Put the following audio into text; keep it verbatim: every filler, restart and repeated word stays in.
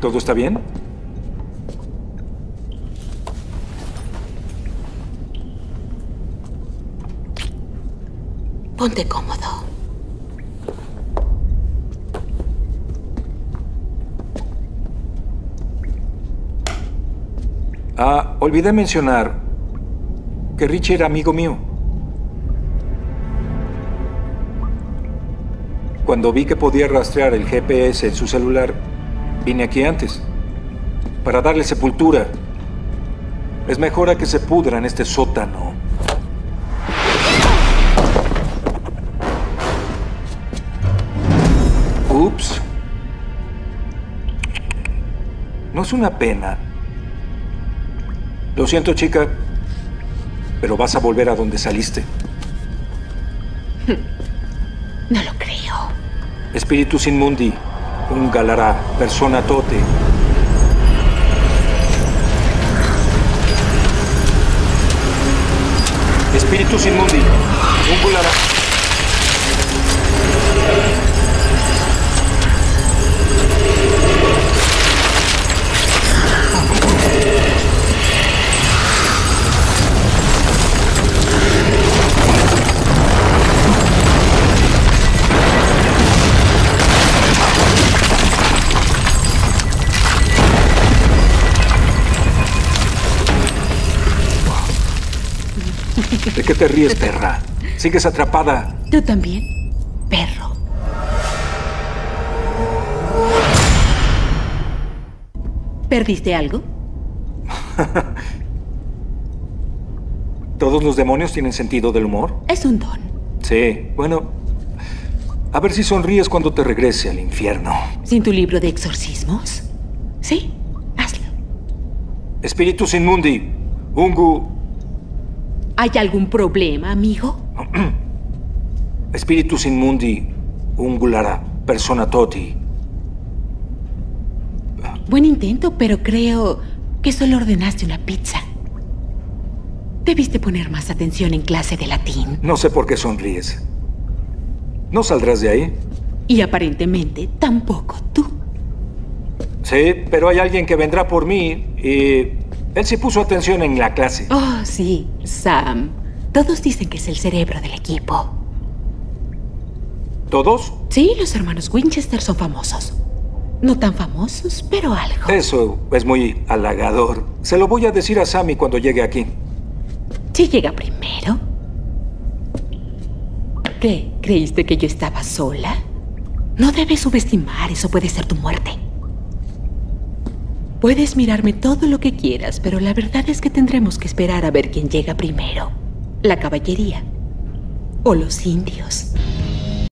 ¿Todo está bien? Ponte cómodo. Ah, olvidé mencionar que Richie era amigo mío. Cuando vi que podía rastrear el G P S en su celular, vine aquí antes, para darle sepultura. Es mejor a que se pudra en este sótano. Ups. No es una pena. Lo siento, chica, pero vas a volver a donde saliste. No lo creo. Spiritus in mundi, un galara, persona tote. Spiritus in mundi, un galara. ¿De qué te ríes, perra? ¿Sigues atrapada? ¿Tú también, perro? ¿Perdiste algo? ¿Todos los demonios tienen sentido del humor? Es un don. Sí, bueno, a ver si sonríes cuando te regrese al infierno. ¿Sin tu libro de exorcismos? Sí, hazlo. Spiritus in mundi, ungu... ¿Hay algún problema, amigo? Spiritus in mundi, ungulara, persona toti. Buen intento, pero creo que solo ordenaste una pizza. Debiste poner más atención en clase de latín. No sé por qué sonríes. ¿No saldrás de ahí? Y aparentemente tampoco tú. Sí, pero hay alguien que vendrá por mí y... él sí puso atención en la clase. Oh, sí, Sam. Todos dicen que es el cerebro del equipo. ¿Todos? Sí, los hermanos Winchester son famosos. No tan famosos, pero algo. Eso es muy halagador. Se lo voy a decir a Sammy cuando llegue aquí. ¿Sí llega primero? ¿Qué? ¿Creíste que yo estaba sola? No debes subestimar, eso puede ser tu muerte. Puedes mirarme todo lo que quieras, pero la verdad es que tendremos que esperar a ver quién llega primero. La caballería o los indios.